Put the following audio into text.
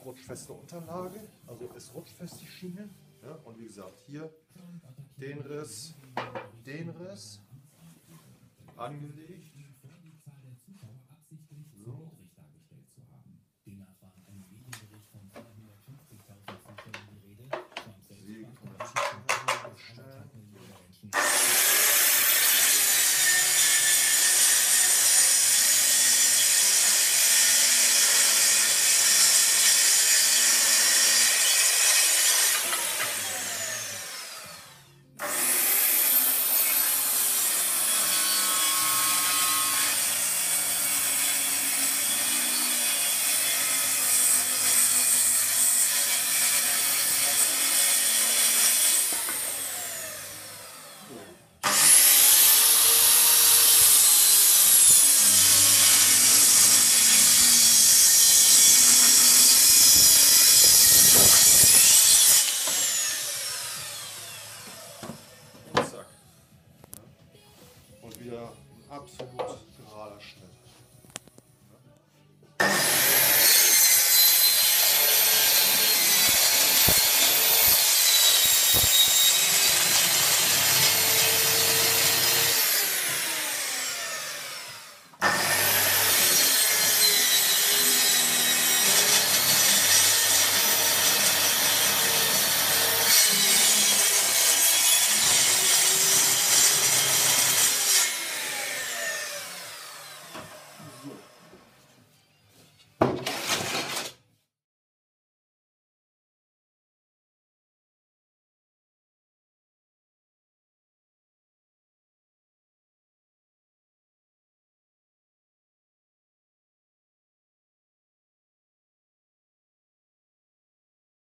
rutschfeste Unterlage, also es rutscht fest die Schiene. Ja, und wie gesagt, hier den Riss angelegt. So. Säge von der Tiefenhöhe bestellen. Und wieder ein absolut